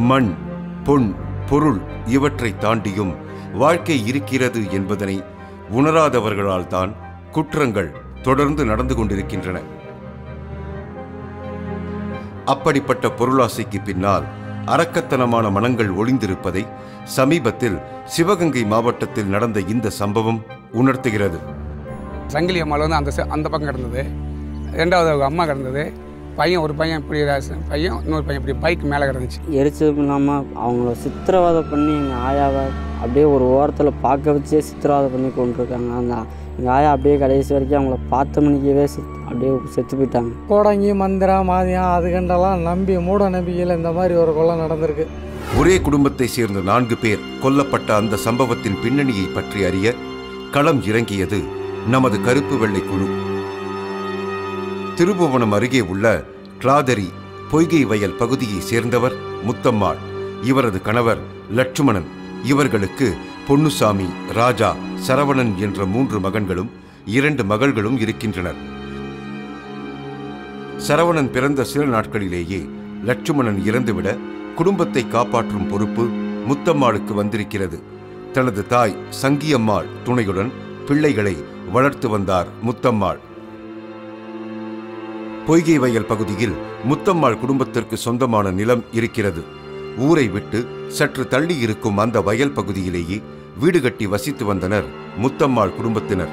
மண், பொன், பொருள் இவற்றை தாண்டியும் வாழ்க்கை இருக்கிறது என்பதனை உணராதவர்களால் தான் குற்றங்கள் தொடர்ந்து நடந்து கொண்டிருக்கின்றன. அப்படிப்பட்ட பொருளாசைக்கு பின்னால் அரக்கத்தனமான மனங்கள் ஒளிந்திருப்பதை சமீபத்தில் சிவகங்கை மாவட்டத்தில் நடந்த இந்த சம்பவம் உணர்த்துகிறது. சங்கிலி அம்மாவில் வந்து அந்த பக்கம் கிடந்தது, ரெண்டாவது அவங்க அம்மா கிடந்தது, ஒரு பையன் இப்படி பையன், இன்னொரு பையன் இப்படி பைக் மேலே கிடந்துச்சு. எரிச்சல் இல்லாமல் அவங்கள சித்திரவதை பண்ணி எங்கள் ஆயாவை அப்படியே ஒரு ஓரத்தில் பார்க்க வச்சே சித்திரவதை பண்ணி கொண்டிருக்காங்க. அந்த எங்கள் ஆயா அப்படியே கடைசி வரைக்கும் அவங்கள பார்த்த மணிக்கவே அப்படியே செத்து போயிட்டாங்க. கோடங்கி, மந்திரா, மாதியம் அது கண்டெல்லாம் நம்பி மூட நம்பிக்கையில் இந்த மாதிரி ஒரு கொலை நடந்திருக்கு. ஒரே குடும்பத்தை சேர்ந்த 4 பேர் கொல்லப்பட்ட அந்த சம்பவத்தின் பின்னணியை பற்றி அறிய களம் இறங்கியது நமது கருப்பு வெள்ளை குழு. திருபுவனம் அருகே உள்ள கிளாதரி பொய்கை வயல் பகுதியை சேர்ந்தவர் முத்தம்மாள். இவரது கணவர் லட்சுமணன். இவர்களுக்கு பொன்னுசாமி, ராஜா, சரவணன் என்ற 3 மகன்களும் 2 மகள்களும் இருக்கின்றனர். சரவணன் பிறந்த சில நாட்களிலேயே லட்சுமணன் இறந்துவிட குடும்பத்தை காப்பாற்றும் பொறுப்பு முத்தம்மாளுக்கு வந்திருக்கிறது. தனது தாய் சங்கியம்மாள் துணையுடன் பிள்ளைகளை வளர்த்து வந்தார் முத்தம்மாள். பொய்கை வயல் பகுதியில் முத்தம்மாள் குடும்பத்திற்கு சொந்தமான நிலம் இருக்கிறது. ஊரை விட்டு சற்று தள்ளி இருக்கும் அந்த வயல் பகுதியிலேயே வீடு கட்டி வசித்து வந்தனர் முத்தம்மாள் குடும்பத்தினர்.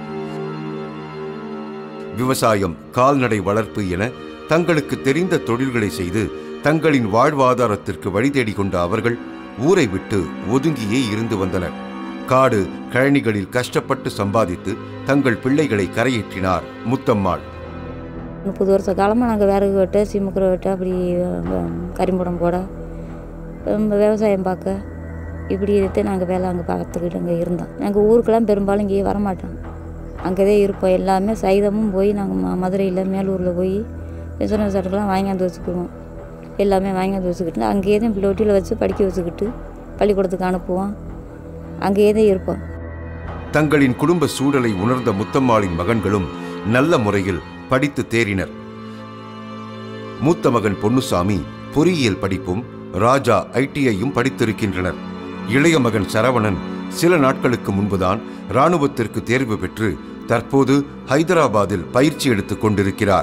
விவசாயம், கால்நடை வளர்ப்பு என தங்களுக்கு தெரிந்த தொழில்களை செய்து தங்களின் வாழ்வாதாரத்திற்கு வழி தேடிக் கொண்ட அவர்கள் ஊரை விட்டு ஒதுங்கியே இருந்து வந்தனர். காடு கழனிகளில் கஷ்டப்பட்டு சம்பாதித்து தங்கள் பிள்ளைகளை கரையேற்றினார் முத்தம்மாள். 30 வருஷ காலமாக நாங்கள் விறகு வெட்ட, சிமுக்குற வெட்ட, அப்படி கரிம்புடம் போட, விவசாயம் பார்க்க, இப்படி எடுத்து நாங்கள் வேலை அங்கே பார்த்துக்கிட்டு அங்கே இருந்தோம். நாங்கள் ஊருக்கெல்லாம் பெரும்பாலும் இங்கேயே வரமாட்டோம், அங்கேயே இருப்போம். எல்லாமே சைதமும் போய் நாங்கள் மதுரையில் மேலூரில் போய் இன்சூரன்ஸ் சட்டெல்லாம் வாங்கியாந்து வச்சுக்குவோம். எல்லாமே வாங்கியாந்து வச்சுக்கிட்டு அங்கேயே தான் பிள்ளை வச்சு படிக்க வச்சுக்கிட்டு பள்ளிக்கூடத்துக்கு அனுப்புவோம், அங்கேயே தான் இருப்போம். தங்களின் குடும்ப சூழலை உணர்ந்த முத்தம்மாளின் மகன்களும் நல்ல முறையில் படித்து தேறினர். மூத்த மகன் பொன்னுசாமி பொறியியல் படிப்பும், ராஜா ITஐயும் படித்திருக்கின்றனர். இளைய மகன் சரவணன் சில நாட்களுக்கு முன்புதான் இராணுவத்திற்கு தேர்வு பெற்று தற்போது ஹைதராபாத்தில் பயிற்சி எடுத்துக் கொண்டிருக்கிறார்.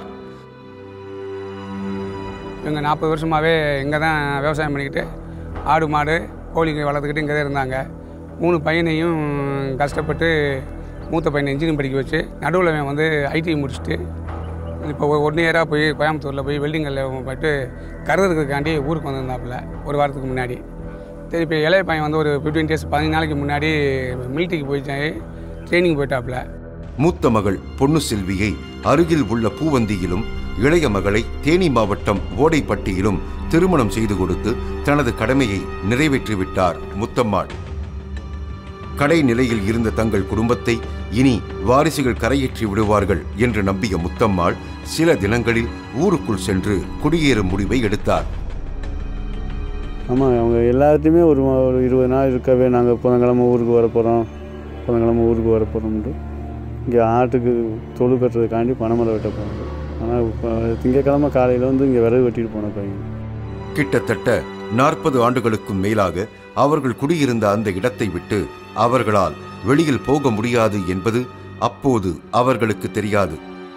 இவங்க 40 வருஷமாகவே இங்கே தான் விவசாயம் பண்ணிக்கிட்டு ஆடு மாடு கோழிங்க வளர்த்துக்கிட்டு இங்கே தான் இருந்தாங்க. 3 பையனையும் கஷ்டப்பட்டு மூத்த பையனை இன்ஜினியரிங் படிக்க வச்சு நடுவில் அவன் வந்து ITஐ முடிச்சுட்டு இப்போ 1 இயராக போய் கோயம்புத்தூரில் போய் வெல்டிங்கில் போய்ட்டு கருதுறதுக்காண்டி ஊருக்கு வந்திருந்தாப்புல ஒரு வாரத்துக்கு முன்னாடி. சரி, இப்போ இளைய பையன் வந்து ஒரு 15 days 15 நாளைக்கு முன்னாடி மிலிட்டரிக்கு போயிட்டு ட்ரைனிங் போயிட்டாப்புல. மூத்த மகள் பொன்னு செல்வியை அருகில் உள்ள பூவந்தியிலும், இளைய மகளை தேனி மாவட்டம் ஓடைப்பட்டியிலும் திருமணம் செய்து கொடுத்து தனது கடமையை நிறைவேற்றிவிட்டார் முத்தம்மாள். கடை நிலையில் இருந்த தங்கள் குடும்பத்தை இனி வாரிசுகள் கரையேற்றி விடுவார்கள் என்று நம்பிய முத்தம்மாள் சில தினங்களில் ஊருக்குள் சென்று குடியேறும் முடிவை எடுத்தார். ஆமாம், அவங்க எல்லாத்தையுமே ஒரு 20 நாள் இருக்கவே நாங்கள் புதன்கிழமை ஊருக்கு வர போகிறோம்ட்டு இங்கே ஆட்டுக்கு தொழு கட்டுறதுக்காண்டி பனைமரம் வெட்ட போகிறோம். ஆனால் இப்போ திங்கக்கிழமை காலையில் வந்து இங்கே விறகு வெட்டிட்டு போன பையன். கிட்டத்தட்ட 40 ஆண்டுகளுக்கும் மேலாக அவர்கள் குடியிருந்த அந்த இடத்தை விட்டு அவர்களால் வெளியில் போக முடியாது என்பது அப்போது அவர்களுக்கு தெரியாது.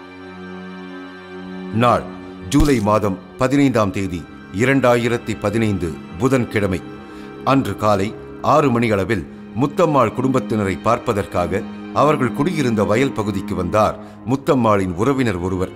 நாள் ஜூலை மாதம் 15ஆம் தேதி 2015 புதன்கிழமை. அன்று காலை 6 மணி அளவில் முத்தம்மாள் குடும்பத்தினரை பார்ப்பதற்காக அவர்கள் குடியிருந்த வயல் பகுதிக்கு வந்தார் முத்தம்மாளின் உறவினர் ஒருவர்.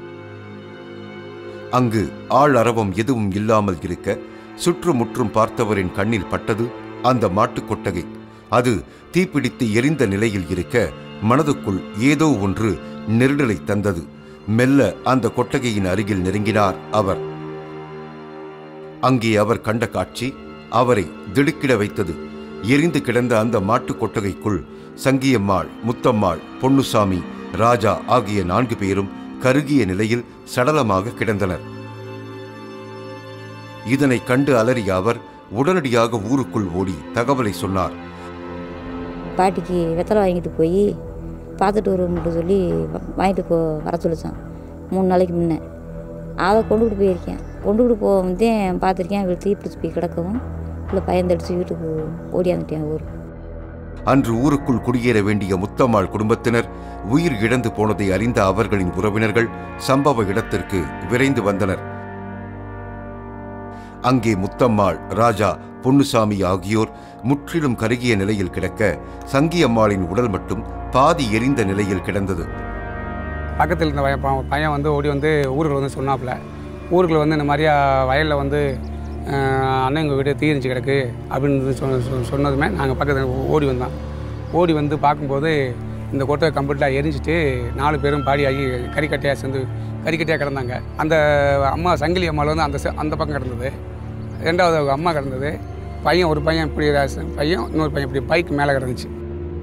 அங்கு ஆள் அரவம் எதுவும் இல்லாமல் இருக்க சுற்றுமுற்றும் பார்த்தவரின் கண்ணில் பட்டது அந்த மாட்டுக் கொட்டகை. அது தீப்பிடித்து எரிந்த நிலையில் இருக்க மனதுக்குள் ஏதோ ஒன்று நெருடலை தந்தது. மெல்ல அந்த கொட்டகையின் அருகில் நெருங்கினார் அவர். அங்கே அவர் கண்ட காட்சி அவரை திடுக்கிட வைத்தது. எரிந்து கிடந்த அந்த மாட்டுக் கொட்டகைக்குள் சங்கியம்மாள், முத்தம்மாள், பொன்னுசாமி, ராஜா ஆகிய 4 பேரும் கருகிய நிலையில் சடலமாக கிடந்தனர். இதனை கண்டு அலறிய அவர் உடனடியாக ஊருக்குள் ஓடி தகவலை சொன்னார். பாட்டிக்கு வெத்தலை வாங்கிட்டு போய் பார்த்துட்டு வரும்னு சொல்லி வாங்கிட்டு வர சொல்லிச்சான் 3 நாளைக்கு முன்னே. அதை கொண்டுக்கிட்டு போயிருக்கேன். கொண்டுக்கிட்டு போகும்போதே பார்த்துருக்கேன். அவள் தீப்பிடிச்சு போய் கிடக்கவும் இல்லை பயந்தடிச்சு வீட்டுக்கு ஓடியாந்துட்டேன் ஊருக்கு. அன்று ஊருக்குள் குடியேற வேண்டிய முத்தம்மாள் குடும்பத்தினர் உயிர் இழந்து போனதை அறிந்த அவர்களின் உறவினர்கள் சம்பவ இடத்திற்கு விரைந்து வந்தனர். அங்கே முத்தம்மாள், ராஜா, பொன்னுசாமி ஆகியோர் முற்றிலும் கருகிய நிலையில் கிடக்க, சங்கியம்மாளின் உடல் மட்டும் பாதி எரிந்த நிலையில் கிடந்தது. பக்கத்தில் இருந்த பையன் வந்து ஓடி வந்து ஊருக்குள்ள வந்து சொன்னாப்புல, ஊருக்குள்ள வந்து இந்த மாதிரியா வயலில் வந்து அண்ணன் எங்கள் வீடு தீரிஞ்சு கிடக்கு அப்படின்னு சொன்னதுமே நாங்கள் பக்கத்தில் ஓடி வந்தோம். ஓடி வந்து பார்க்கும்போது இந்த கொட்டை கம்ப்ளீட்டாக எரிஞ்சிட்டு 4 பேரும் பாடியாகி கறிக்கட்டையாக சேர்ந்து கறிக்கட்டையாக கிடந்தாங்க. அந்த அம்மா சங்கிலி அம்மாவில் வந்து அந்த பக்கம் கிடந்தது, 2வது அம்மா கிடந்தது. ஒரு பையன் இப்படி பையன், இன்னொரு பையன் இப்படி பைக் மேலே கிடந்துச்சு.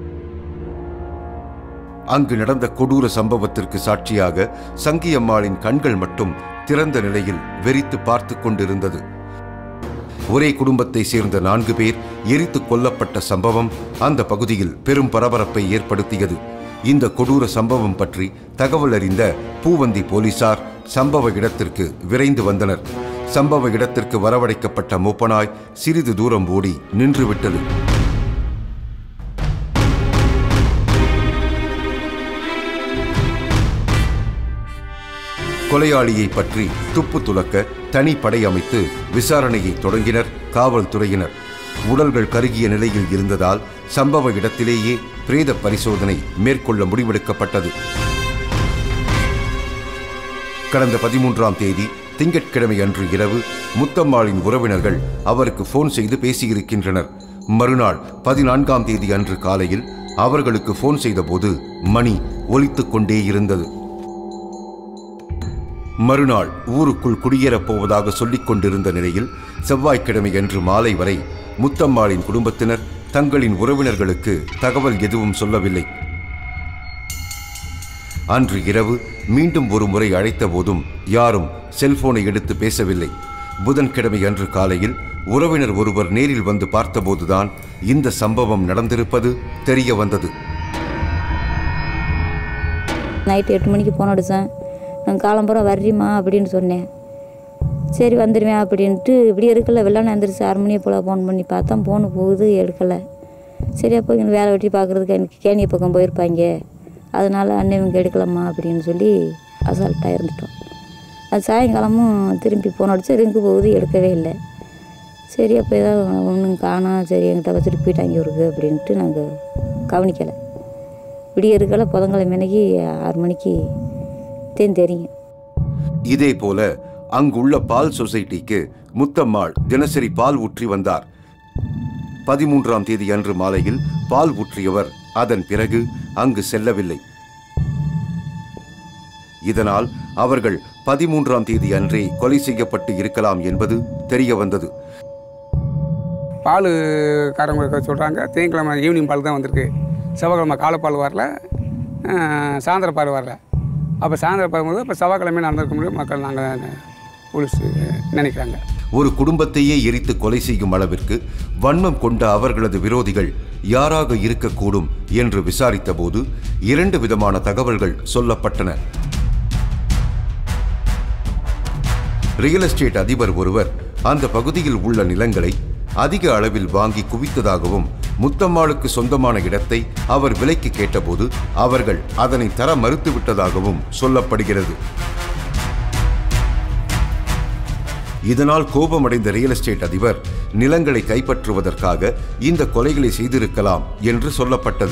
அங்கு நடந்த கொடூர சம்பவத்திற்கு சாட்சியாக சங்கியம்மாளின் கண்கள் மட்டும் திறந்த நிலையில் வெறித்து பார்த்து கொண்டிருந்தது. ஒரே குடும்பத்தை சேர்ந்த 4 பேர் எரித்து கொல்லப்பட்ட சம்பவம் அந்த பகுதியில் பெரும் பரபரப்பை ஏற்படுத்தியது. இந்த கொடூர சம்பவம் பற்றி தகவல் அறிந்த பூவந்தி போலீசார் சம்பவ இடத்திற்கு விரைந்து வந்தனர். சம்பவ இடத்திற்கு வரவழைக்கப்பட்ட மோப்பனாய் சிறிது தூரம் ஓடி நின்றுவிட்டது. கொலையாளியை பற்றி துப்பு துலக்க தனி படை அமைத்து விசாரணையை தொடங்கினர் காவல்துறையினர். உடல்கள் கருகிய நிலையில் இருந்ததால் சம்பவ இடத்திலேயே பிரேத பரிசோதனை மேற்கொள்ள முடிவெடுக்கப்பட்டது. கடந்த 13ஆம் தேதி திங்கட்கிழமை அன்று இரவு முத்தம்மாளின் உறவினர்கள் அவருக்கு போன் செய்து பேசியிருக்கின்றனர். மறுநாள் 14ஆம் தேதி அன்று காலையில் அவர்களுக்கு போன் செய்தபோது மணி ஒலித்துக் கொண்டே இருந்தது. மறுநாள் ஊருக்குள் குடியேறப் போவதாக சொல்லிக் கொண்டிருந்த நிலையில் செவ்வாய்க்கிழமை அன்று மாலை வரை முத்தம்மாளின் குடும்பத்தினர் தங்களின் உறவினர்களுக்கு தகவல் எதுவும் சொல்லவில்லை. அன்று இரவு மீண்டும் ஒரு முறை அழைத்த போதும் யாரும் செல்போனை எடுத்து பேசவில்லை. புதன்கிழமை அன்று காலையில் உறவினர் ஒருவர் நேரில் வந்து பார்த்தபோதுதான் இந்த சம்பவம் நடந்திருப்பது தெரிய வந்தது. நைட்டு 8 மணிக்கு போன் அடித்தேன். நான் காலம்புறம் வர்றீம்மா அப்படின்னு சொன்னேன். சரி வந்துடுவேன் அப்படின்ட்டு இப்படி எடுக்கலை. வெள்ளான எழுந்திரிச்சு 6 மணியை போல் ஃபோன் பண்ணி பார்த்தா ஃபோனு போகுது, எடுக்கலை. சரி அப்போ இங்கே வேலை வெட்டி பார்க்குறதுக்கு எனக்கு கேணிய பக்கம் போயிருப்பாங்க, அதனால் அண்ணன் இவங்க எடுக்கலாமா அப்படின்னு சொல்லி அசால்ட்டாக இருந்துட்டோம். அது சாயங்காலமும் திரும்பி ஃபோன் அடிச்சு ரிங்கு போகுது, எடுக்கவே இல்லை. சரி அப்போ ஏதாவது ஒன்றும் காணோம், சரி என்கிட்ட வச்சுட்டு போயிட்டாங்க இருக்கு அப்படின்ட்டு நாங்கள் கவனிக்கலை. விடிய இருக்கலை. புதன்கிழமை அன்னைக்கு 6 மணிக்கு தெரியும். இதே போல அங்குள்ள பால் சொசைட்டிக்கு முத்தம்மாள் தினசரி பால் ஊற்றி வந்தார். 13ஆம் தேதி அன்று மாலையில் பால் ஊற்றியவர் அதன் பிறகு அங்கு செல்லவில்லை. இதனால் அவர்கள் 13ஆம் தேதி அன்றே கொலை செய்யப்பட்டு இருக்கலாம் என்பது தெரிய வந்தது. பால் காரங்க சொல்கிறாங்க திங்கக்கிழமை ஈவினிங் பால் தான் வந்திருக்கு, செவ்வாய்க்கிழமை காலைப்பால் வரல, சாயந்தர பால் வரல. அப்போ சாயந்தரம் பார்க்கும்போது இப்போ செவ்வாய்க்கிழமை நடந்திருக்க முடியும் மக்கள் நாங்கள் போலீஸ் நினைக்கிறாங்க. ஒரு குடும்பத்தையே எரித்து கொலை செய்யும் அளவிற்கு வன்மம் கொண்ட அவர்களது விரோதிகள் யாராக இருக்கக்கூடும் என்று விசாரித்த போது 2 விதமான தகவல்கள் சொல்லப்பட்டன. ரியல் எஸ்டேட் அதிபர் ஒருவர் அந்த பகுதியில் உள்ள நிலங்களை அதிக அளவில் வாங்கி குவித்ததாகவும், முத்தம்மாளுக்கு சொந்தமான இடத்தை அவர் விலைக்கு கேட்டபோது அவர்கள் அதனை தர மறுத்துவிட்டதாகவும் சொல்லப்படுகிறது. இதனால் கோபமடைந்த ரியல் எஸ்டேட் அதிபர் நிலங்களை கைப்பற்றுவதற்காக இந்த கொலைகளை செய்திருக்கலாம் என்று சொல்லப்பட்டது.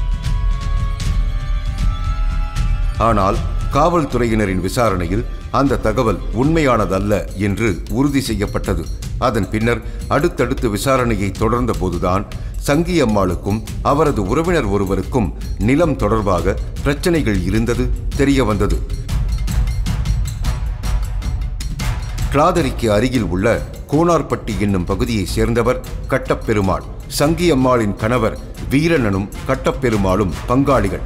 ஆனால் காவல்துறையினரின் விசாரணையில் அந்த தகவல் உண்மையானதல்ல என்று உறுதி செய்யப்பட்டது. அதன் பின்னர் அடுத்தடுத்து விசாரணையை தொடர்ந்த போதுதான் சங்கியம்மாளுக்கும் அவரது உறவினர் ஒருவருக்கும் நிலம் தொடர்பாக பிரச்சனைகள் இருந்தது தெரிய வந்தது. கிளாதரிக்கு அருகில் உள்ள கோனார்பட்டி என்னும் பகுதியை சேர்ந்தவர் கட்டப்பெருமாள். சங்கியம்மாளின் கணவர் வீரனனும் கட்டப்பெருமாளும் பங்காளிகள்.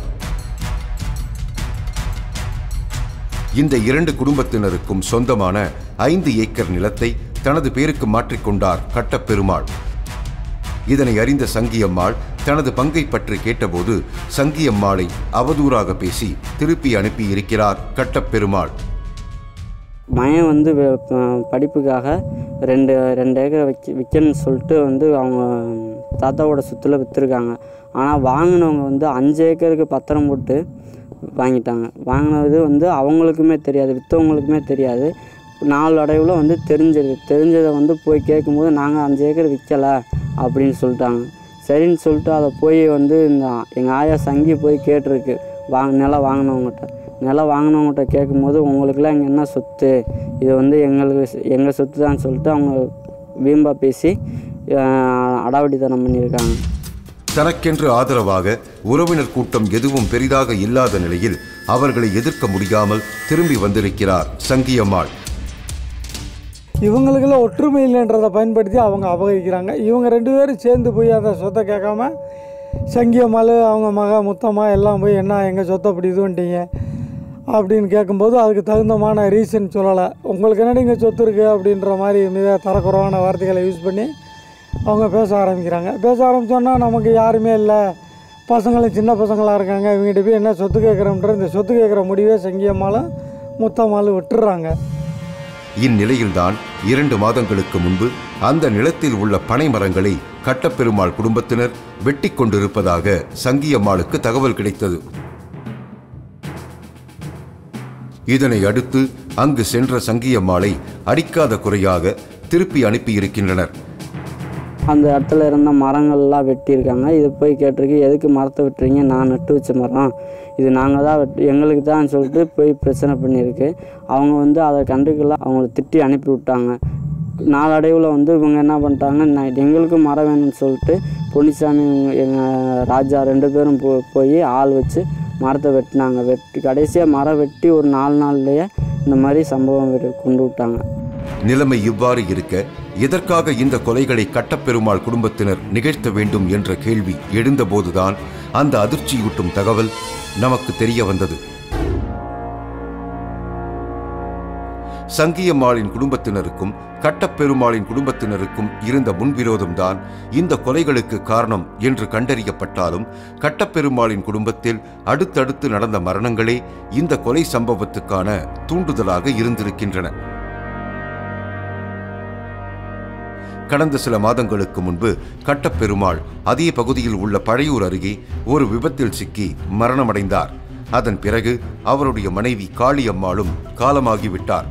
இந்த 2 குடும்பத்தினருக்கும் சொந்தமான 5 ஏக்கர் நிலத்தை தனது பேருக்கு மாற்றிக்கொண்டார் கட்டப்பெருமாள். இதனை அறிந்த சங்கியம்மாள் தனது பங்கை பற்றி கேட்டபோது சங்கியம்மாளை அவதூறாக பேசி திருப்பி அனுப்பி இருக்கிறார் கட்டப்பெருமாள். மகன் வந்து படிப்புக்காக 2 ஏக்கரை விற்கணும்னு சொல்லிட்டு வந்து அவங்க தாத்தாவோட சொத்துல விற்றுருக்காங்க. ஆனால் வாங்கினவங்க வந்து 5 ஏக்கருக்கு பத்திரம் போட்டு வாங்கிட்டாங்க. வாங்கினது வந்து அவங்களுக்குமே தெரியாது, விற்றவங்களுக்குமே தெரியாது. நாளடைவில் வந்து தெரிஞ்சதை வந்து போய் கேட்கும்போது நாங்கள் 5 ஏக்கர் விற்கலை அப்படின்னு சொல்லிட்டாங்க. சரின்னு சொல்லிட்டு அதை போய் வந்து எங்கள் ஆயா சங்கி போய் கேட்டிருக்கு நிலம் வாங்கினவங்ககிட்ட கேட்கும்போது உங்களுக்குலாம் இங்கே என்ன சொத்து, இது வந்து எங்கள் சொத்து தான் சொல்லிட்டு அவங்க வீம்பா பேசி அடாவடித்தனம் பண்ணியிருக்காங்க. தனக்கென்று ஆதரவாக உறவினர் கூட்டம் எதுவும் பெரிதாக இல்லாத நிலையில் அவர்களை எதிர்க்க முடியாமல் திரும்பி வந்திருக்கிறார் சங்கியம்மாள். இவங்களுக்குள்ள ஒற்றுமை இல்லைன்றதை பயன்படுத்தி அவங்க அபகரிக்கிறாங்க. இவங்க 2 பேரும் சேர்ந்து போய் அந்த சொத்தை கேட்காம சங்கியம்மாள் அவங்க மக முத்தம்மா எல்லாம் போய் என்ன எங்கள் சொத்தை அப்படி இது பண்ணிட்டீங்க அப்படின்னு கேட்கும்போது அதுக்கு தகுந்தமான ரீசன் சொல்லலை. உங்களுக்கு என்னடி இங்கே சொத்து இருக்குது அப்படின்ற மாதிரி மிக தரக்குறைவான வார்த்தைகளை யூஸ் பண்ணி அவங்க பேச ஆரம்பிக்கிறாங்க. பேச ஆரம்பித்தோன்னா நமக்கு யாருமே இல்லை, பசங்களும் சின்ன பசங்களாக இருக்காங்க, இவங்ககிட்ட போய் என்ன சொத்து கேட்குறோம்ன்ற இந்த சொத்து கேட்குற முடிவே சங்கியம்மாளும் முத்தம்மாளும் விட்டுறாங்க. இந்நிலையில்தான் 2 மாதங்களுக்கு முன்பு அந்த நிலத்தில் உள்ள பனை மரங்களை கட்டப்பெருமாள் குடும்பத்தினர் வெட்டி கொண்டிருப்பதாக சங்கியம்மாளுக்கு தகவல் கிடைத்தது. இதனை அடுத்து அங்கு சென்ற சங்கியம்மாளை அடிக்காத குறையாக திருப்பி அனுப்பியிருக்கின்றனர். அந்த இடத்துல இருந்த மரங்கள்லாம் வெட்டியிருக்காங்க. இது போய் கேட்டிருக்கு, எதுக்கு மரத்தை வெட்டுறீங்க, நான் நட்டு வச்ச மரம், இது நாங்கள் தான் எங்களுக்கு தான் சொல்லிட்டு போய் பிரச்சனை பண்ணியிருக்கு. அவங்க வந்து அதை கண்டுக்கலாம், அவங்கள திட்டி அனுப்பி விட்டாங்க. நாளடைவில் வந்து இவங்க என்ன பண்ணிட்டாங்க, எங்களுக்கும் மரம் வேணும்னு சொல்லிட்டு பொன்னிசாமி எங்கள் ராஜா 2 பேரும் போய் ஆள் வச்சு மரத்தை வெட்டினாங்க. கடைசியாக மரம் வெட்டி ஒரு 4 நாள்லேயே இந்த மாதிரி சம்பவம் கொண்டு விட்டாங்க. நிலைமை இவ்வாறு இருக்க எதற்காக இந்த கொலைகளை கட்டப்பெருமாள் குடும்பத்தினர் நிகழ்த்த வேண்டும் என்ற கேள்வி எழுந்தபோதுதான் அந்த அதிர்ச்சியூட்டும் தகவல் நமக்கு தெரிய வந்தது. சங்கியம்மாளின் குடும்பத்தினருக்கும் கட்டப்பெருமாளின் குடும்பத்தினருக்கும் இருந்த முன்விரோதம்தான் இந்த கொலைகளுக்கு காரணம் என்று கண்டறியப்பட்டாலும் கட்டப்பெருமாளின் குடும்பத்தில் அடுத்தடுத்து நடந்த மரணங்களே இந்த கொலை சம்பவத்துக்கான தூண்டுதலாக இருந்திருக்கின்றன. கடந்த சில மாதங்களுக்கு முன்பு கட்டப்பெருமாள் அதே பகுதியில் உள்ள பழையூர் அருகே ஒரு விபத்தில் சிக்கி மரணமடைந்தார். அதன் பிறகு அவருடைய மனைவி காளியம்மாளும் காலமாகிவிட்டார்.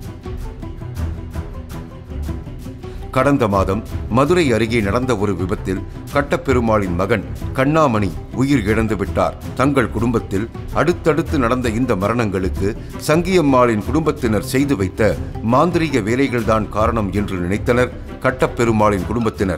கடந்த மாதம் மதுரை அருகே நடந்த ஒரு விபத்தில் கட்டப்பெருமாளின் மகன் கண்ணாமணி உயிர் இழந்து விட்டார். தங்கள் குடும்பத்தில் அடுத்தடுத்து நடந்த இந்த மரணங்களுக்கு சங்கியம்மாளின் குடும்பத்தினர் செய்து வைத்த மாந்திரீக வேலைகள்தான் காரணம் என்று நினைத்தனர் கட்டப்பெருமாளின் குடும்பத்தினர்.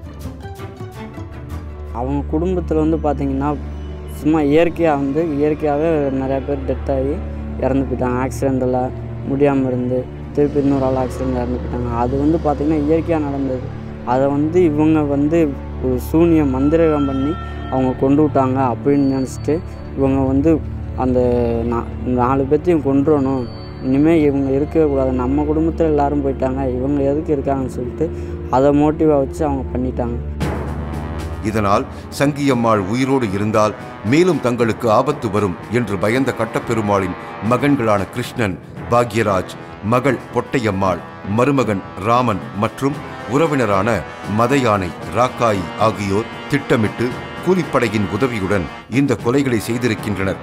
அவங்க குடும்பத்தில் வந்து பார்த்திங்கன்னா சும்மா இயற்கையாகவே நிறையா பேர் டெத் ஆகி இறந்து போயிட்டாங்க. ஆக்சிடெண்டில் முடியாமல் இருந்து திருப்பி இன்னொரு ஆள் ஆக்சிடெண்ட் இறந்து போயிட்டாங்க. அது வந்து பார்த்திங்கன்னா இயற்கையாக நடந்தது. அதை வந்து இவங்க வந்து ஒரு சூனிய மந்திரகம் பண்ணி அவங்க கொண்டு விட்டாங்க அப்படின்னு நினச்சிட்டு இவங்க வந்து அந்த 4 பேர்த்தையும் கொண்டுறணும், இனிமேல் இவங்க இருக்கவே கூடாது, நம்ம குடும்பத்தில் எல்லோரும் போயிட்டாங்க, இவங்க எதுக்கு இருக்காங்கன்னு சொல்லிட்டு அதை மோட்டிவாக வச்சு அவங்க பண்ணிட்டாங்க. இதனால் சங்கியம்மாள் உயிரோடு இருந்தால் மேலும் தங்களுக்கு ஆபத்து வரும் என்று பயந்த கட்டப்பெருமாளின் மகன்களான கிருஷ்ணன், பாக்யராஜ், மகள் பொட்டையம்மாள், மருமகன் ராமன் மற்றும் உறவினரான மதயானை, ராக்காயி ஆகியோர் திட்டமிட்டு கூலிப்படையின் உதவியுடன் இந்த கொலைகளை செய்திருக்கின்றனர்.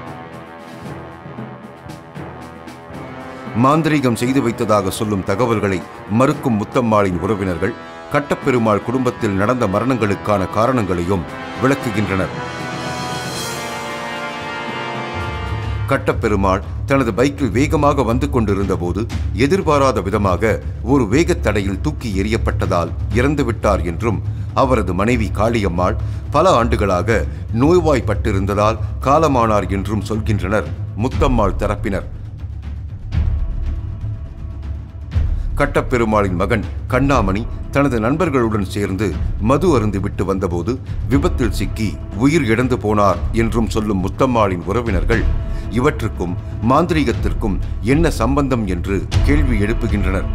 மாந்திரீகம் செய்து வைத்ததாக சொல்லும் தகவல்களை மறுக்கும் முத்தம்மாளின் உறவினர்கள் கட்டப்பெருமாள் குடும்பத்தில் நடந்த மரணங்களுக்கான காரணங்களையும் விளக்குகின்றனர். கட்டப்பெருமாள் தனது பைக்கில் வேகமாக வந்து கொண்டிருந்த போது எதிர்பாராத விதமாக ஒரு வேகத்தடையில் தூக்கி எறியப்பட்டதால் இறந்துவிட்டார் என்றும், அவரது மனைவி காளியம்மாள் பல ஆண்டுகளாக நோய்வாய்ப்பட்டிருந்ததால் காலமானார் என்றும் சொல்கின்றனர் முத்தம்மாள் தரப்பினர். கட்டப்பெருமாளின் மகன் கண்ணாமணி தனது நண்பர்களுடன் சேர்ந்து மது அருந்திவிட்டு வந்தபோது விபத்தில் சிக்கி உயிர் இழந்து போனார் என்றும் சொல்லும் முத்தம்மாளின் உறவினர்கள் இவற்றுக்கும் மாந்திரீகத்திற்கும் என்ன சம்பந்தம் என்று கேள்வி எழுப்புகின்றனர்.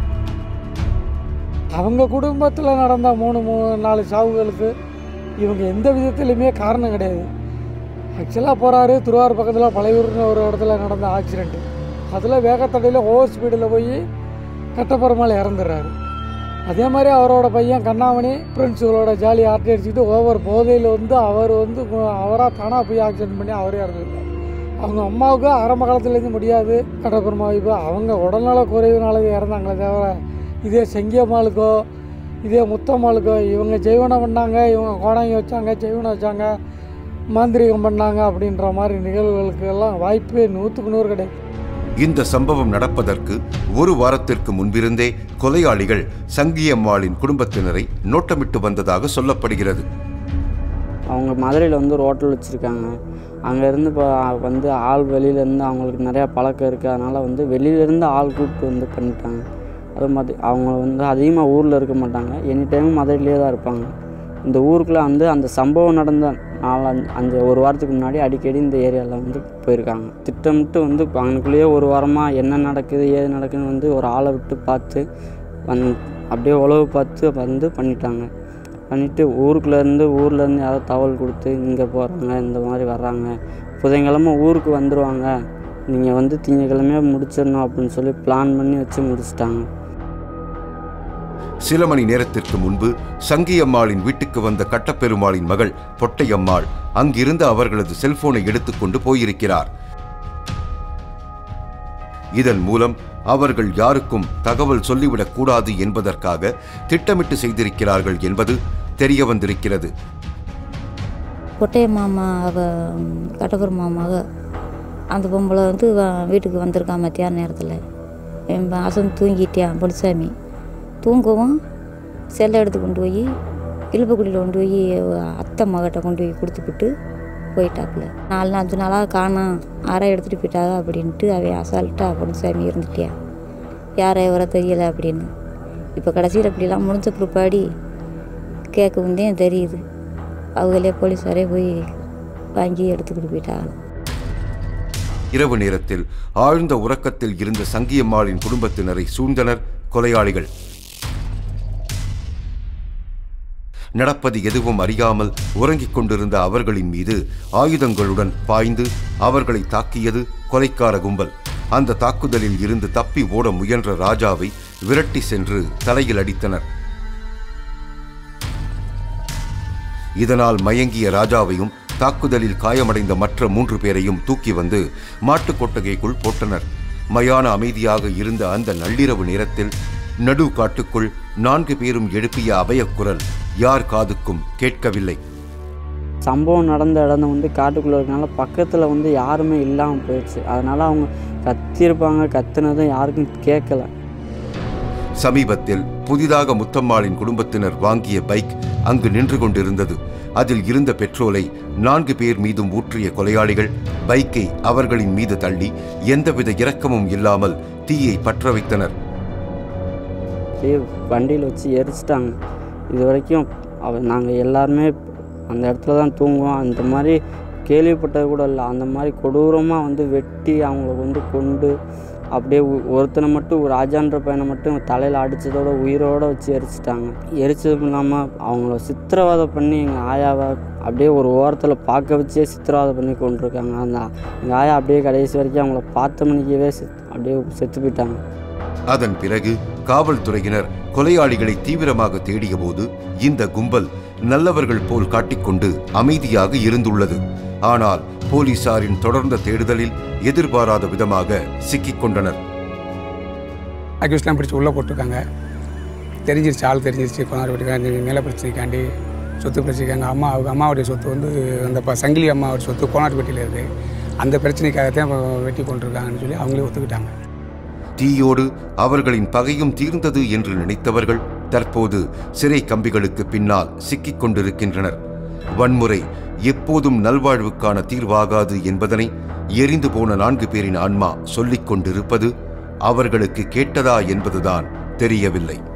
அவங்க குடும்பத்தில் நடந்த 3-4 சாவுகளுக்கு இவங்க எந்த விதத்திலுமே காரணம் கிடையாது. ஆக்சுவலாக போகிறாரு திருவாரூர் பக்கத்தில் பழையூர்னு ஒரு இடத்துல நடந்த ஆக்சிடெண்ட்டு, அதில் வேகத்தடையில் ஓவர் ஸ்பீடில் போய் கட்டப்பெருமாள் இறந்துடுறாரு. அதே மாதிரி அவரோட பையன் கண்ணாமணி ஃப்ரெண்ட்ஸுகளோட ஜாலியாக ஆர்ட்டி அடிச்சுக்கிட்டு ஓவர் போதையில் வந்து அவராக தானாக போய் ஆக்சிடென்ட் பண்ணி அவரே இறந்துருக்காரு. அவங்க அம்மாவுக்கு ஆரம்ப காலத்துலேருந்து முடியாது கட்டப்பெருமாள். இப்போ அவங்க உடல்நல குறைவுனால இறந்தாங்களே தவிர இதே செங்கியம்மாளுக்கோ இதே முத்தம்மாளுக்கோ இவங்க ஜெய்வனம் பண்ணாங்க, இவங்க கோடங்கி வச்சாங்க, ஜெய்வனம் வச்சாங்க, மாந்திரிகம் பண்ணாங்க அப்படின்ற மாதிரி நிகழ்வுகளுக்கு எல்லாம் வாய்ப்பே 100க்கு 100 கிடையாது. இந்த சம்பவம் நடப்பதற்கு ஒரு வாரத்திற்கு முன்பிருந்தே கொலையாளிகள் சங்கியம்மாளின் குடும்பத்தினரை நோட்டமிட்டு வந்ததாக சொல்லப்படுகிறது. அவங்க மதுரையில் வந்து ஒரு ஹோட்டல் வச்சுருக்காங்க. அங்கேருந்து இப்போ வந்து ஆள் வெளியிலேருந்து அவங்களுக்கு நிறையா பழக்கம் இருக்குது. அதனால் வந்து வெளியிலேருந்து ஆள் கூப்பிட்டு வந்து பண்ணிட்டாங்க. அது மாதிரி அவங்க வந்து அதிகமாக ஊரில் இருக்க மாட்டாங்க, எனி டைமும் மதுரையிலே தான் இருப்பாங்க. இந்த ஊருக்குள்ளே வந்து அந்த சம்பவம் நடந்த 4-5 ஒரு வாரத்துக்கு முன்னாடி அடிக்கடி இந்த ஏரியாவில் வந்து போயிருக்காங்க. திட்டமிட்டு வந்து அவனுக்குள்ளேயே ஒரு வாரமாக என்ன நடக்குது ஏது நடக்குதுன்னு வந்து ஒரு ஆளை விட்டு பார்த்து அப்படியே உழவு பார்த்து வந்து பண்ணிட்டாங்க. பண்ணிவிட்டு ஊருக்குள்ளேருந்து யாராவது தகவல் கொடுத்து இங்கே போகிறாங்க, இந்த மாதிரி வர்றாங்க, புதன்கிழமை ஊருக்கு வந்துடுவாங்க, நீங்கள் வந்து திங்கக்கிழமையாக முடிச்சிடணும் அப்படின்னு சொல்லி பிளான் பண்ணி வச்சு முடிச்சிட்டாங்க. சில மணி நேரத்திற்கு முன்பு சங்கியம்மாளின் வீட்டுக்கு வந்த கட்டப்பெருமாளின் மகள் பொட்டையம்மாள் அங்கிருந்து அவர்களது செல்போனை எடுத்துக்கொண்டு போயிருக்கிறார். இதன் மூலம் அவர்கள் யாருக்கும் தகவல் சொல்லிவிடக் கூடாது என்பதற்காக திட்டமிட்டு செய்திருக்கிறார்கள் என்பது தெரிய வந்திருக்கிறது. பொட்டையம்மா கட்டப்பெருமாமாக அந்த பொம்பளை வந்து வீட்டுக்கு வந்திருக்கான் மத்தியான நேரத்தில். என் அசன் தூங்கிட்டான் பொடிசாமி. தூங்கவும் செல்லை எடுத்து கொண்டு போய் இழுப்புக்குடியில் கொண்டு போய் அத்தை மகிட்ட கொண்டு போய் கொடுத்துக்கிட்டு போயிட்டாப்புல. 4-5 நாளாக காணோம், அரை எடுத்துகிட்டு போயிட்டாங்க அப்படின்ட்டு அவன் அசால்ட்டாக பொடிசாமி இருந்துட்டியா, யாரை வர தெரியலை அப்படின்னு. இப்போ கடைசியில் இப்படிலாம் முடிஞ்ச பிற்பாடி கேட்கவும் தான் தெரியுது. அவங்களே போலீஸாரே போய் வாங்கி எடுத்துக்கிட்டு போயிட்டாங்க. இரவு நேரத்தில் ஆழ்ந்த உறக்கத்தில் இருந்த சங்கியம்மாளின் குடும்பத்தினரை சூழ்ந்தனர் கொலையாளிகள். நடப்பது எதுவும் அறியாமல் உறங்கிக் கொண்டிருந்த அவர்களின் மீது ஆயுதங்களுடன் பாய்ந்து அவர்களை தாக்கியது கொலைக்கார கும்பல். அந்த தாக்குதலில் இருந்து தப்பி ஓட முயன்ற ராஜாவை விரட்டி சென்று தலையில் அடித்தனர். இதனால் மயங்கிய ராஜாவையும் தாக்குதலில் காயமடைந்த மற்ற 3 பேரையும் தூக்கி வந்து மாட்டுக் கொட்டகைக்குள் போட்டனர். மயான அமைதியாக இருந்த அந்த நள்ளிரவு நேரத்தில் நடு காட்டுக்குள் 4 பேரும் எழுப்பிய அபயக்குரல் யார் காதுக்கும் கேட்கவில்லை. சம்பவம் நடந்த இடம் வந்து காட்டுக்குள்ளே இருக்கனால பக்கத்தில் வந்து யாருமே இல்லாமல் போயிடுச்சு. அதனால் அவங்க கத்திருப்பாங்க, கத்துனதும் யாருக்கும் கேட்கல. சமீபத்தில் புதிதாக முத்தம்மாளின் குடும்பத்தினர் வாங்கிய பைக் அங்கு நின்று கொண்டிருந்தது. அதில் இருந்த பெட்ரோலை 4 பேர் மீதும் ஊற்றிய கொலையாளிகள் பைக்கை அவர்களின் மீது தள்ளி எந்தவித இரக்கமும் இல்லாமல் தீயை பற்ற வைத்தனர். வண்டியில் வச்சு எரிச்சிட்டாங்க. இது வரைக்கும் நாங்கள் எல்லாருமே அந்த இடத்துல தான் தூங்குவோம். அந்த மாதிரி கேள்விப்பட்டது கூட இல்லை. அந்த மாதிரி கொடூரமாக வந்து வெட்டி அவங்கள வந்து கொண்டு அப்படியே ஒருத்தனை மட்டும் ராஜான்ற பையனை மட்டும் தலையில் அடித்ததோட உயிரோடு வச்சு எரிச்சிட்டாங்க. எரிச்சதும் இல்லாமல் அவங்கள சித்திரவதை பண்ணி எங்கள் ஆயாவை அப்படியே ஒரு ஓரத்தில் பார்க்க வச்சே சித்திரவதை பண்ணி கொண்டிருக்காங்க. எங்கள் ஆயா அப்படியே கடைசி வரைக்கும் அவங்கள பார்த்த மணிக்கவே அப்படியே செத்து போயிட்டாங்க. அதன் பிறகு காவல்துறையினர் கொலையாளிகளை தீவிரமாக தேடிய போது இந்த கும்பல் நல்லவர்கள் போல் காட்டிக்கொண்டு அமைதியாக இருந்துள்ளது. ஆனால் போலீசாரின் தொடர்ந்த தேடுதலில் எதிர்பாராத விதமாக சிக்கிக் கொண்டனர். அக்யூஸ்லாம் பிடிச்சி உள்ளே போட்டிருக்காங்க. தெரிஞ்சிருச்சு, ஆள் தெரிஞ்சிருச்சு. கொண்டாடு வீட்டுக்காண்டி நில பிரச்சனைக்காண்டி சொத்து பிரச்சனைக்காங்க. அம்மாவுடைய சொத்து வந்து அந்த சங்கிலி அம்மாவோட சொத்து கோனாட்டுப்பட்டியில் இருக்குது. அந்த பிரச்சனைக்காகத்தான் வெட்டி கொண்டிருக்காங்கன்னு சொல்லி அவங்களே ஒத்துக்கிட்டாங்க. தீயோடு அவர்களின் பகையும் தீர்ந்தது என்று நினைத்தவர்கள் தற்போது சிறை கம்பிகளுக்கு பின்னால் சிக்கிக் கொண்டிருக்கின்றனர். வன்முறை எப்போதும் நல்வாழ்வுக்கான தீர்வாகாது என்பதனை எரிந்து போன 4 பேரின் ஆன்மா சொல்லிக் கொண்டிருப்பது அவர்களுக்கு கேட்டதா என்பதுதான் தெரியவில்லை.